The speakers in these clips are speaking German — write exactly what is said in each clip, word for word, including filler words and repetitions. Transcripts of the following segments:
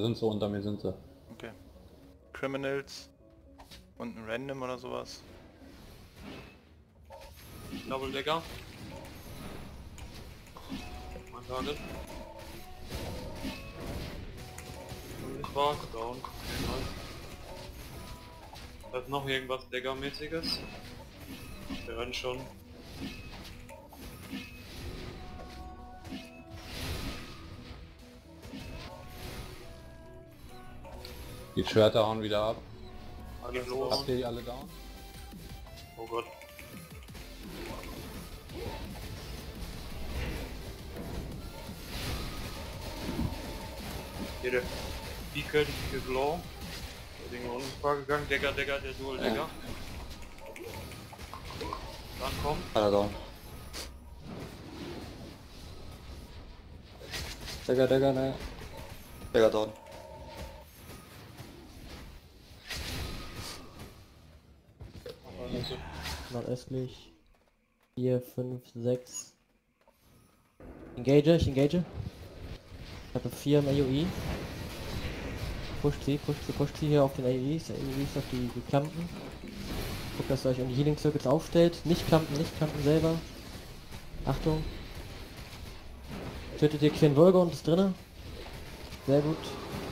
sind sie, unter mir sind sie. Okay. Criminals. Und ein Random oder sowas. Double Decker. Mein Target. Und ich war down. Okay, nice. Da ist noch irgendwas Decker-mäßiges. Wir rennen schon. Die Schwerter hauen wieder ab. Alles Habt los. ihr die alle down? Oh Gott. Hier der Beacon, die Pike Blau. Der Ding unsichtbar gegangen. Decker, Decker, der Dual Decker. Ja. Dann kommt. Alle down. Digga, Digga, ne. Digga, down. Nordöstlich. vier, fünf, sechs. Engage, ich engage. Ich habe vier im A O E. Pusht sie, pusht sie, pusht sie hier auf den A O Es. A O Es auf die, die Klampen. Guckt, dass ihr euch um die Healing Circuits aufstellt. Nicht Klampen, nicht Klampen selber. Achtung. Tötet ihr Queen Volga und ist drinne. Sehr gut.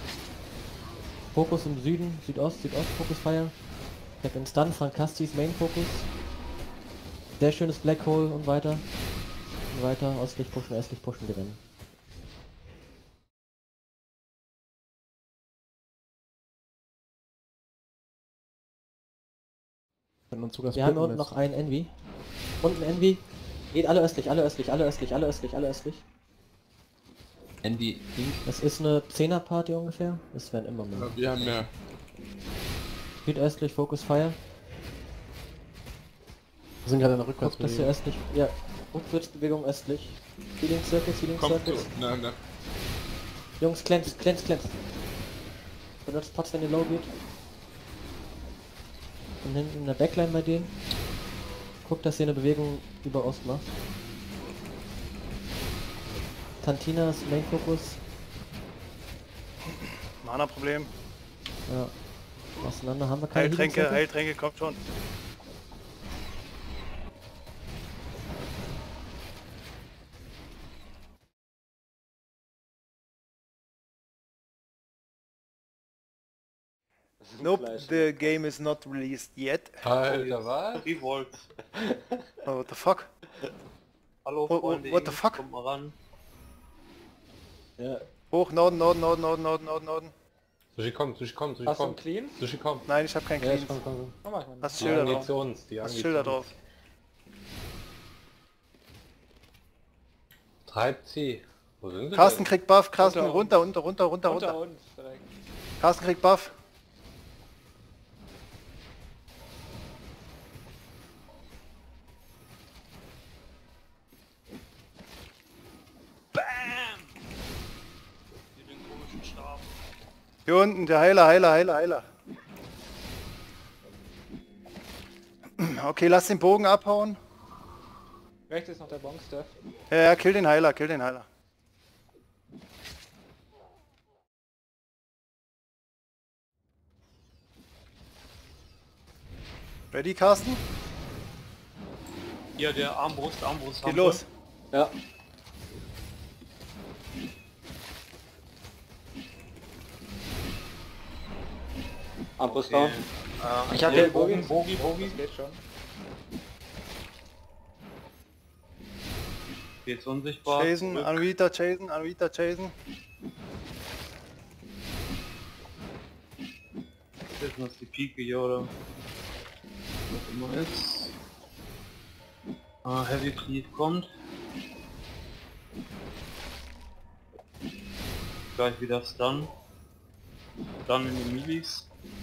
Fokus im Süden, Südost, Südost, Fokus Fire. Ich hab den Stun, Frankastis Main Fokus. Sehr schönes Black Hole und weiter. Und weiter, östlich pushen, östlich pushen, gewinnen. Wir haben unten noch einen Envy. Unten Envy. Geht alle östlich, alle östlich, alle östlich, alle östlich, alle östlich. Andy, Das ist eine zehner Party ungefähr. Es werden immer mehr. Ja, wir haben mehr. Südöstlich, Focus Fire. Wir sind gerade in der Guckt, dass ihr Rückwärtsbewegung. östlich. Ja, Rückwärtsbewegung östlich. Healing Circuits, Healing Kommt Circuits. so. Nein, nein. Jungs, cleanse, cleanse, cleanse. Benutzt Pots, wenn ihr low geht. Von hinten in der Backline bei denen. Guckt, dass ihr eine Bewegung über Ost macht. Tantinas Main Focus. Mana-Problem. Ja. Auseinander haben wir keine Healing Heiltränke, Circuits. Heiltränke, kommt schon. Nope, the game is not released yet. Alter, was? Revolt. Oh, what the fuck? Hallo Oh, oh, Freunde, what the fuck? kommt mal ran. Ja. Hoch, Norden, Norden, Norden, Norden, Norden, Norden, Norden. Sushi kommt, Sushi kommt, Sushi Hast du einen kommt. Clean? Sushi kommt. Nein, ich habe keinen Ja, Clean. ich komm, komm, komm. Komm mal, ich meine. Hast Die Schilder jagen drauf. die zu uns, die jagen Hast die Schilder zu uns. drauf. Treibt sie. Wo sind sie Carsten denn? kriegt Buff, Carsten Unter runter, runter, runter, runter, Unter runter. uns direkt. Carsten kriegt Buff. Hier den komischen Stab. Hier unten, der Heiler, Heiler, Heiler, Heiler. Okay, lass den Bogen abhauen. Rechts ist noch der Bonk-Stuff. Ja, ja, kill den Heiler, kill den Heiler. Ready, Carsten? Hier der Armbrust, Armbrust. Geht los. Ja. Armbrust Okay. down. Ähm, Ich hab hier den Bogi, Bogen. Bogi, Bogi. Das geht schon. Geht's unsichtbar. Chasen, Zurück. Anuita, chasen, Anuita, chasen. Jetzt noch die Pike hier oder was immer ist. Ah, Heavy Cleave kommt. Gleich wieder Stun. Dann in die Milis.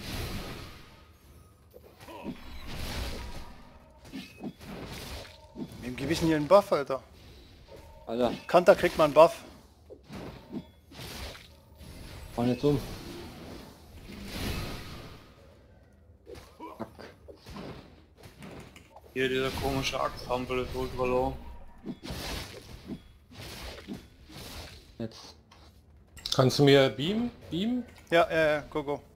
Wem gebe ich denn hier einen Buff, Alter? Alter, Kanter kriegt mal einen Buff. fahren jetzt um. Hier dieser komische Axthampel ist ultra low. Jetzt. Kannst du mir beamen? Beam? Ja, ja, ja, go, go.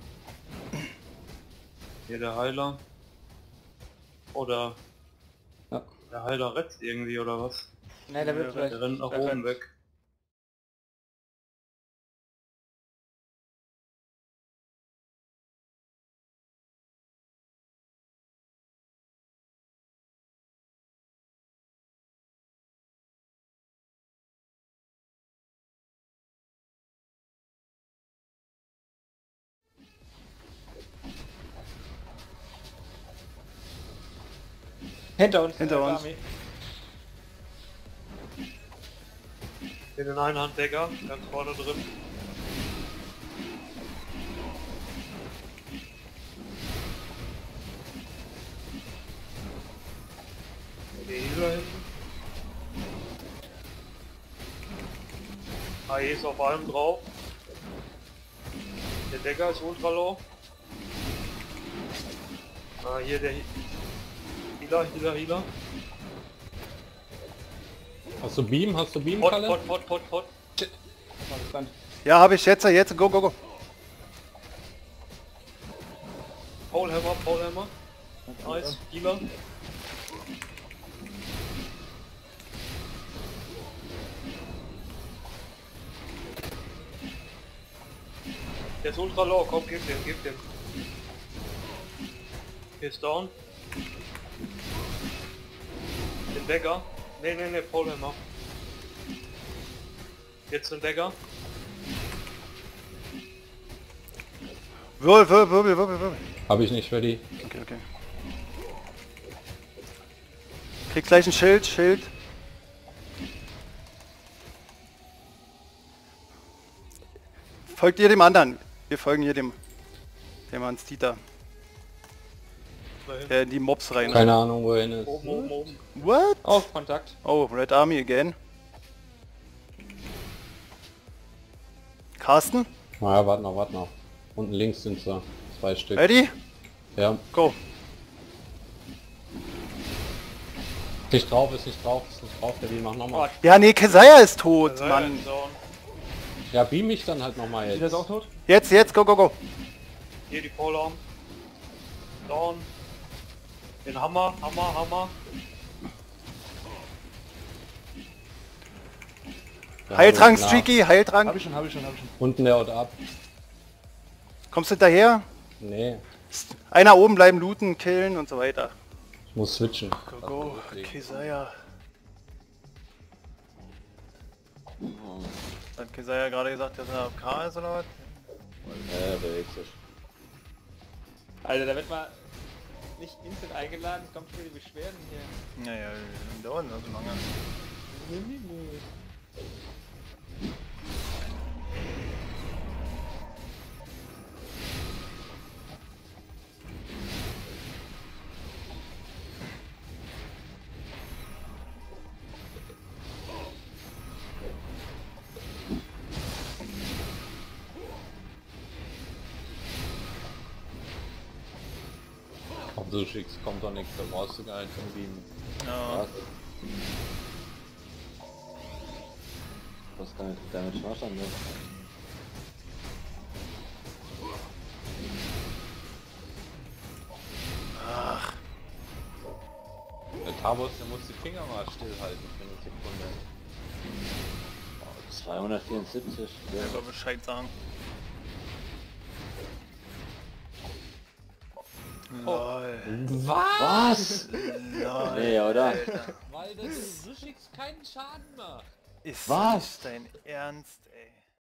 Hier der Heiler. Oder Ja. der Heiler rettet irgendwie oder was? Ne, der wird Der gleich. Der rennt nach der oben rennt. weg. Hinter uns. Hinter äh, uns. Army. Hier den Einhanddegger, ganz vorne drin. Der Healer hinten. A E ist auf allem drauf. Der Decker ist ultra low. Ah, hier der He- Healer, Healer, Healer. Hast du Beam? Hast du Beam, Pot, Kalle? pot, pot, pot, pot. Ja, habe ich jetzt, jetzt, go, go, go. Polehammer, Polehammer. Nice, Healer. Der ist ultra low, komm, gib den, gib den. Hier ist down. Den Dagger. Ne, ne, ne, Polehammer. Jetzt den Dagger. Wirbel, wirbel, wirbel, wirbel, wirbel. Hab ich nicht ready. Okay, okay. Krieg gleich ein Schild, Schild. Folgt ihr dem anderen? Wir folgen hier dem, dem Hans Dieter, Dahin. der in die Mobs rein. Keine Ahnung, wo er hin ist. Oben, oben, oben. What? Oh, Kontakt. Oh, Red Army again. Carsten, Naja, warte noch, warte noch. Unten links sind sie. Zwei Stück. ready? Ja. Go. Nicht drauf, ist nicht drauf, ist nicht drauf. Der Beam macht nochmal. Ja, nee, Kesaya ist tot, Der Mann. ist down. Ja, beam mich dann halt nochmal Der ist jetzt. auch tot? Jetzt, jetzt, go, go, go. Hier die Polearm. Down. Den Hammer, Hammer, Hammer. Ja, Heiltrank, na. Streaky, Heiltrank. Hab ich schon, hab ich schon, hab ich schon. Unten der haut ab. Kommst du hinterher? Nee, Einer oben bleiben, looten, killen und so weiter. ich muss switchen. Go, go, Kesaya. Hat Kesaya gerade gesagt, dass er A F K ist oder was? Ja, bewegt sich. Alter, da wird mal nicht instant eingeladen, es kommt schon die Beschwerden hier. Naja, wir dauern noch so lange. Auf so schickst kommt doch nichts, da brauchst du gar nicht zum Beam. Ja. Was kann ich damit schnattern, ne? Ach, Der Tabus, der muss die Finger mal stillhalten für eine Sekunde. zweihundertvierundsiebzig. Ja. selber Bescheid sagen. Lol. Was? Lol. Nee, oder? Alter. Weil der so schickst keinen Schaden macht. Ist Was? nicht dein Ernst, ey.